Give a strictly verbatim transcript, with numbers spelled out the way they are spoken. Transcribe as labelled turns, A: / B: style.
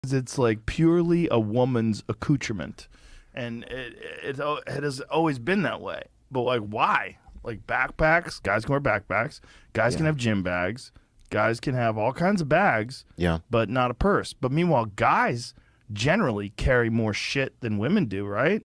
A: It's like purely a woman's accoutrement, and it, it it has always been that way. But like, why? Like backpacks, guys can wear backpacks. Guys
B: Yeah.
A: can have gym bags. Guys can have all kinds of bags.
B: Yeah.
A: But not a purse. But meanwhile, guys generally carry more shit than women do, right?